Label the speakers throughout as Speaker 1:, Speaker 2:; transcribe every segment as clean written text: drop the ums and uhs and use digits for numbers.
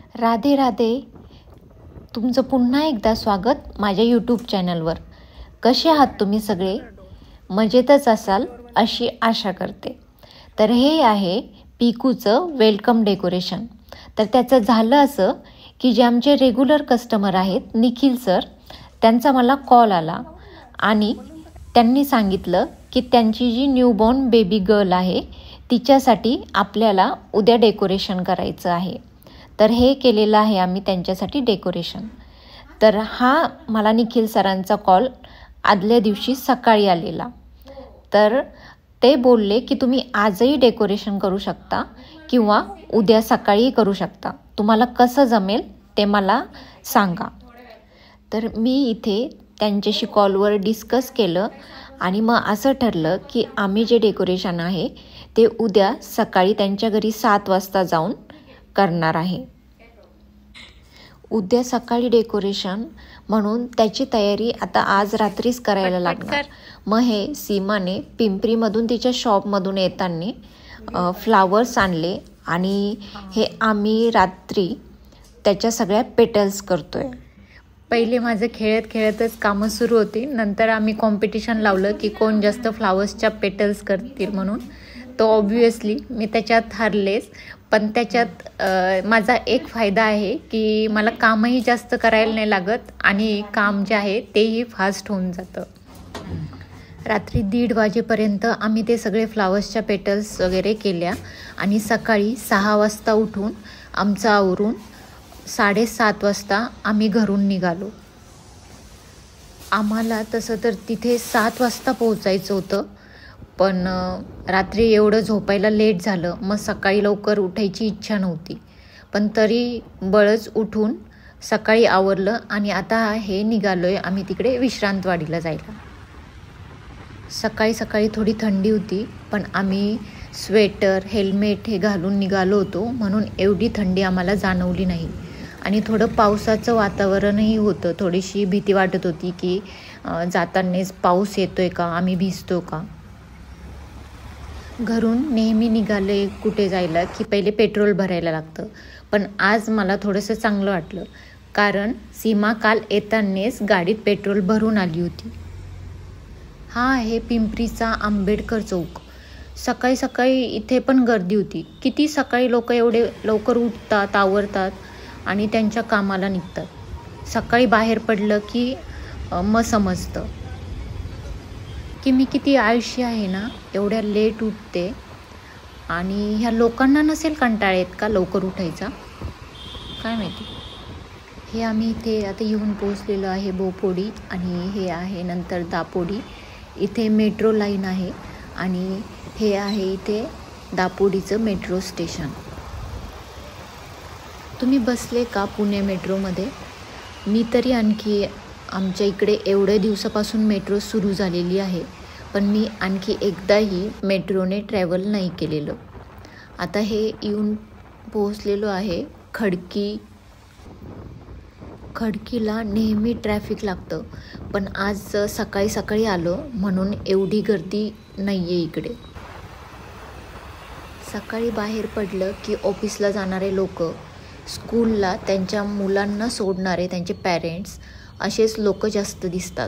Speaker 1: राधे राधे. तुमचं पुन्हा एकदा स्वागत माझ्या यूट्यूब चॅनलवर. कसे आहात तुम्ही सगळे? मजेतच असाल अशी आशा करते. तर हे आहे पिकूचं वेलकम डेकोरेशन. तर त्याचं झालं असं की जे आमचे रेग्युलर कस्टमर आहेत निखिल सर, त्यांचा मला कॉल आला आणि त्यांनी सांगितलं की त्यांची जी न्यूबॉर्न बेबी गर्ल आहे तिच्यासाठी आपल्याला उद्या डेकोरेशन करायचं आहे. तर हे केलेलं आहे आम्ही त्यांच्यासाठी डेकोरेशन. तर हा मला निखिल सरांचा कॉल आदल्या दिवशी सकाळी आलेला. तर ते बोलले की तुम्ही आजही डेकोरेशन करू शकता किंवा उद्या सकाळी करू शकता, तुम्हाला कसं जमेल ते मला सांगा. तर मी इथे त्यांच्याशी कॉलवर डिस्कस केलं आणि मग असं ठरलं की आम्ही जे डेकोरेशन आहे ते उद्या सकाळी त्यांच्या घरी 7 वाजता जाऊन करणार आहे. उद्या सकाळी डेकोरेशन म्हणून त्याची तयारी आता आज रात्रीच करायला लागणार. मग हे सीमाने पिंपरीमधून तिच्या शॉपमधून येताना फ्लावर्स आणले आणि हे आम्ही रात्री त्याच्या सगळ्या पेटल्स करतोय. पहिले माझं खेळत खेळतच कामं सुरू होती. नंतर आम्ही कॉम्पिटिशन लावलं की कोण जास्त फ्लावर्सच्या पेटल्स करतील म्हणून. तो ऑब्वियसली मी त्याच्यात हारलेच. पण त्याच्यात माझा एक फायदा आहे की मला कामही जास्त करायला नाही लागत आणि काम जे आहे तेही फास्ट होऊन जातं. रात्री 1:30 वाजेपर्यंत आम्ही ते सगळे फ्लावर्सच्या पेटल्स वगैरे केल्या आणि सकाळी 6 वाजता उठून आमचं आवरून 7:30 वाजता आम्ही घरून निघालो. आम्हाला तसं तर तिथे 7 वाजता पोहोचायचं होतं, पण रात्री एवढं झोपायला लेट झालं. मग सकाळी लवकर उठायची इच्छा नव्हती, पण तरी बळच उठून सकाळी आवरलं आणि आता हे निघालो आहे आम्ही तिकडे विश्रांतवाडीला जायला. सकाळी सकाळी थोडी थंडी होती, पण आम्ही स्वेटर हेल्मेट हे घालून निघालो होतो म्हणून एवढी थंडी आम्हाला जाणवली नाही. आणि थोडं पावसाचं वातावरणही होतं. थोडीशी भीती वाटत होती की जातानाच पाऊस येतोय का, आम्ही भिजतो का. घरून नेहमी निघाले कुठे जायला की पहिले पेट्रोल भरायला लागतं, पण आज मला थोडंसं चांगलं वाटलं कारण सीमा काल येतानाच गाडीत पेट्रोल भरून आली होती. हा आहे पिंपरीचा आंबेडकर चौक. सकाळी सकाळी इथे पण गर्दी होती. किती सकाळी लोक एवढे लवकर उठतात, आवरतात आणि त्यांच्या कामाला निघतात. सकाळी बाहेर पडलं की मग समजतं की मी किती आळशी आहे ना, एवढ्या लेट उठते. आणि ह्या लोकांना नसेल कंटाळा येत का लवकर उठायचा, काय माहिती. हे आम्ही इथे आता येऊन पोहोचलेलो आहे बोपोडी आणि हे आहे नंतर दापोडी. इथे मेट्रो लाईन आहे आणि हे आहे इथे दापोडीचं मेट्रो स्टेशन. तुम्ही बसले का पुणे मेट्रोमध्ये? मी तरी आणखी आमच्या इकडे एवढ्या दिवसापासून मेट्रो सुरू झालेली आहे, पण मी आणखी एकदाही मेट्रोने ट्रॅव्हल नाही केलेलं. आता हे येऊन पोहोचलेलो आहे खडकीला नेहमी ट्रॅफिक लागतं, पण आज सकाळी सकाळी आलो म्हणून एवढी गर्दी नाही आहे इकडे. सकाळी बाहेर पडलं की ऑफिसला जाणारे लोक, स्कूलला त्यांच्या मुलांना सोडणारे त्यांचे पॅरेंट्स, असेच लोक जास्त दिसतात.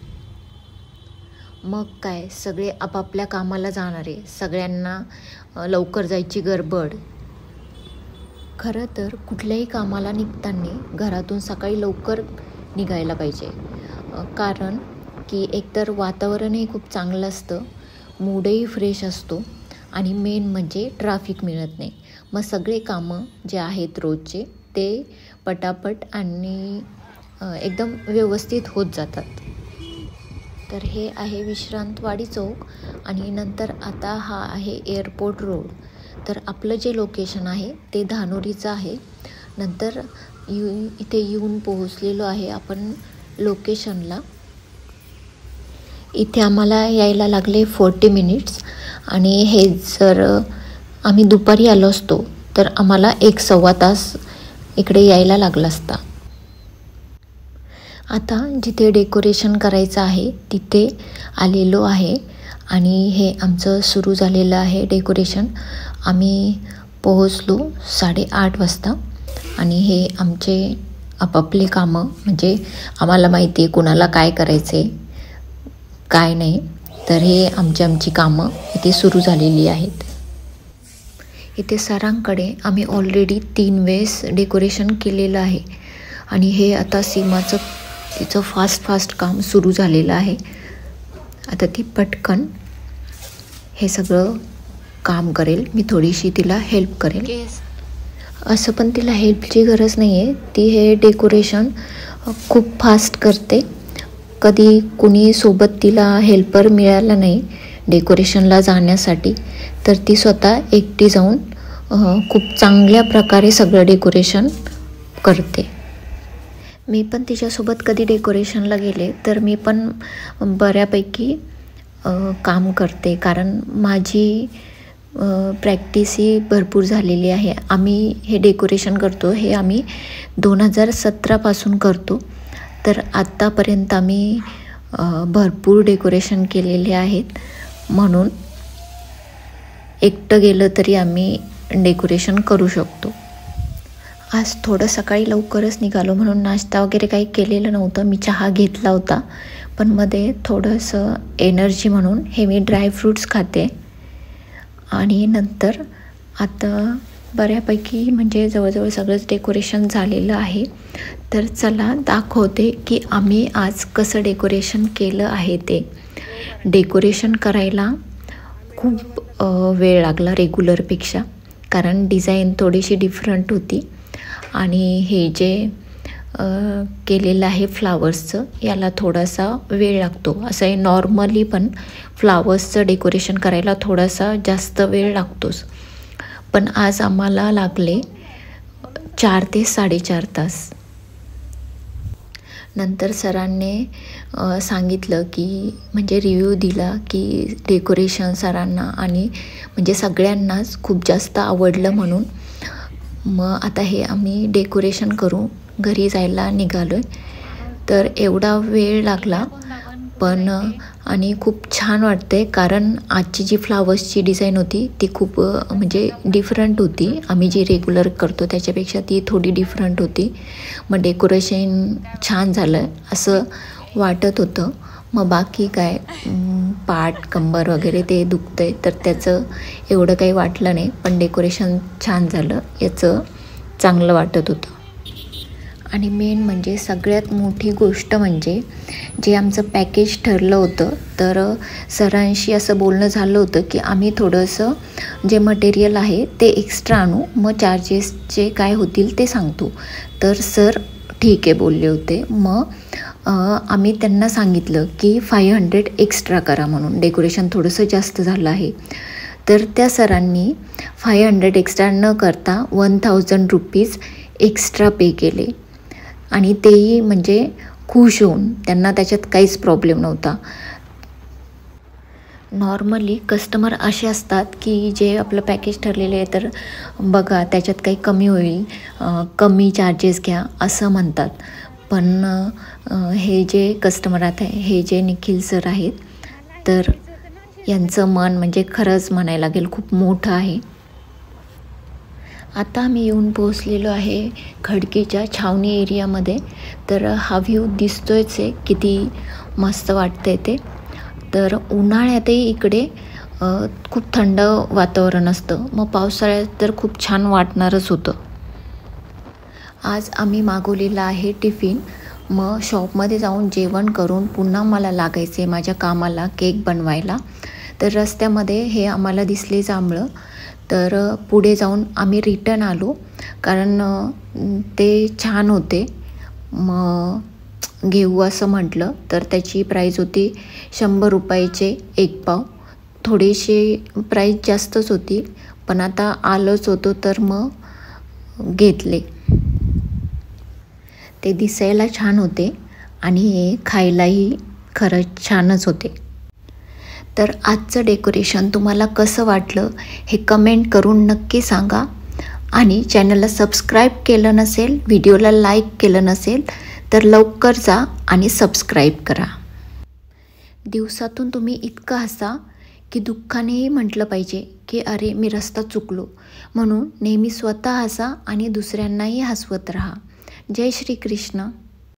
Speaker 1: मग काय, सगळे आपापल्या कामाला जाणारे, सगळ्यांना लवकर जायची गडबड. खरं तर कुठल्याही कामाला निघताना घरातून सकाळी लवकर निघायला पाहिजे, कारण की एकतर वातावरणही खूप चांगलं असतं, मूडही फ्रेश असतो आणि मेन म्हणजे ट्रॅफिक मिळत नाही. मग सगळे कामं जे आहेत रोजचे ते पटापट आणि एकदम व्यवस्थित होत जातात. तर हे आहे विश्रांतवाडी चौक आणि नंतर आता हा आहे एअरपोर्ट रोड. तर आपलं जे लोकेशन आहे ते धानोरीचं आहे. नंतर इथे येऊन पोहोचलेलो आहे आपण लोकेशनला. इथे आम्हाला यायला लागले 40 मिनिट्स आणि हे जर आम्ही दुपारी आलो असतो तर आम्हाला 1-1.25 तास इकडे यायला लागला असता. आता जिथे डेकोरेशन करायचं आहे तिथे आलेलो आहे आणि हे आमचं सुरू झालेलं आहे डेकोरेशन. आम्ही पोहोचलो 8:30 वाजता आणि हे आमचे आपापले कामं, म्हणजे आम्हाला माहिती आहे कुणाला काय करायचं आहे काय नाही. तर हे आमची कामं इथे सुरू झालेली आहेत. इथे सरांकडे आम्ही ऑलरेडी 3 वेळेस डेकोरेशन केलेलं आहे आणि हे आता सीमाचं तिचं फास्ट काम सुरू झालेलं आहे. आता ती पटकन हे सगळं काम करेल, मी थोडीशी तिला हेल्प करेल. असं पण तिला हेल्पची गरज नाही आहे, ती हे डेकोरेशन खूप फास्ट करते. कधी कुणी सोबत तिला हेल्पर मिळाला नाही डेकोरेशनला जाण्यासाठी, तर ती स्वतः एकटी जाऊन खूप चांगल्या प्रकारे सगळं डेकोरेशन करते. मी पण तिच्यासोबत कधी डेकोरेशनला गेले तर मी पण बऱ्यापैकी काम करते, कारण माझी प्रॅक्टिस ही भरपूर झालेली आहे. आम्ही हे डेकोरेशन करतो हे आम्ही 2017पासून करतो. तर आत्तापर्यंत आम्ही भरपूर डेकोरेशन केलेले आहेत, म्हणून एकटं गेलं तरी आम्ही डेकोरेशन करू शकतो. आज थोडं सकाळी लवकरच निघालो म्हणून नाश्ता वगैरे काही केलेलं नव्हतं. मी चहा घेतला होता, पण मध्ये थोडंसं एनर्जी म्हणून हे मी ड्रायफ्रूट्स खाते. आणि नंतर आता बऱ्यापैकी म्हणजे जवळजवळ सगळंच डेकोरेशन झालेलं आहे. तर चला दाखवते की आम्ही आज कसं डेकोरेशन केलं आहे. ते डेकोरेशन करायला खूप वेळ लागला रेग्युलरपेक्षा, कारण डिझाईन थोडीशी डिफरंट होती. आणि हे जे केलेलं आहे फ्लावर्सचं, याला थोडासा वेळ लागतो. असं आहे नॉर्मली पण फ्लावर्सचं डेकोरेशन करायला थोडासा जास्त वेळ लागतोच, पण आज आम्हाला लागले 4 ते 4.5 तास. नंतर सरांनी सांगितलं की म्हणजे रिव्ह्यू दिला की डेकोरेशन सरांना आणि म्हणजे सगळ्यांनाच खूप जास्त आवडलं म्हणून. मग आता हे आम्ही डेकोरेशन करू घरी जायला निघालो आहे. तर एवढा वेळ लागला पण आणि खूप छान वाटते, कारण आजची जी फ्लावर्सची डिझाईन होती ती खूप म्हणजे डिफरंट होती. आम्ही जी रेग्युलर करतो त्याच्यापेक्षा ती थोडी डिफरंट होती. मग डेकोरेशन छान झालं असं वाटत होतं. मग बाकी काय पाठ कंबर वगैरे ते दुखतं आहे तर त्याचं एवढं काही वाटलं नाही, पण डेकोरेशन छान झालं याचं चांगलं वाटत होतं. आणि मेन म्हणजे सगळ्यात मोठी गोष्ट म्हणजे जे आमचं पॅकेज ठरलं होतं, तर सरांशी असं बोलणं झालं होतं की आम्ही थोडंसं जे मटेरियल आहे ते एक्स्ट्रा आणू, मग चार्जेस जे काय होतील ते सांगतो. तर सर ठीक आहे बोलले होते. मग आम्ही त्यांना सांगितलं की 500 एक्स्ट्रा करा म्हणून, डेकोरेशन थोडंसं जास्त झालं आहे. तर त्या सरांनी 500 एक्स्ट्रा न करता 1000 रुपीज एक्स्ट्रा पे केले आणि तेही म्हणजे खुश होऊन, त्यांना त्याच्यात काहीच प्रॉब्लेम नव्हता. नॉर्मली कस्टमर असे असतात की जे आपलं पॅकेज ठरलेलं आहे तर बघा त्याच्यात काही कमी होईल, कमी चार्जेस घ्या असं म्हणतात. पण हे जे कस्टमर आहे हे जे निखिल सर आहेत, तर यांचं मन म्हणजे खरंच म्हणायला लागेल खूप मोठं आहे. आता आम्ही येऊन पोहोचलेलो आहे खडकीच्या छावणी एरियामध्ये. तर हा व्ह्यू दिसतोयच आहे किती मस्त वाटतंय ते. तर उन्हाळ्यातही इकडे खूप थंड वातावरण असतं, मग पावसाळ्यात तर खूप छान वाटणारच होतं. आज आम्ही मागवलेला आहे टिफिन. मग शॉपमध्ये जाऊन जेवण करून पुन्हा मला लागायचे माझ्या कामाला केक बनवायला. तर रस्त्यामध्ये हे आम्हाला दिसले जांभळं, तर पुढे जाऊन आम्ही रिटर्न आलो कारण ते छान होते. मग घेऊ असं म्हटलं, तर त्याची प्राईज होती 100 रुपयाचे 1 पाव. थोडीशी प्राईज जास्तच होती, पण आता आलोच होतो तर मग घेतले. ते दिसायला छान होते आणि खायलाही खरंच छानच होते. तर आजचं डेकोरेशन तुम्हाला कसं वाटलं हे कमेंट करून नक्की सांगा. आणि चॅनलला सबस्क्राईब केलं नसेल, व्हिडिओला लाईक केलं नसेल तर लवकर जा आणि सबस्क्राईब करा. दिवसातून तुम्ही इतकं हसा की दुःखानेही म्हटलं पाहिजे की अरे मी रस्ता चुकलो. म्हणून नेहमी स्वतः हसा आणि दुसऱ्यांनाही हसवत राहा. जय श्री कृष्ण.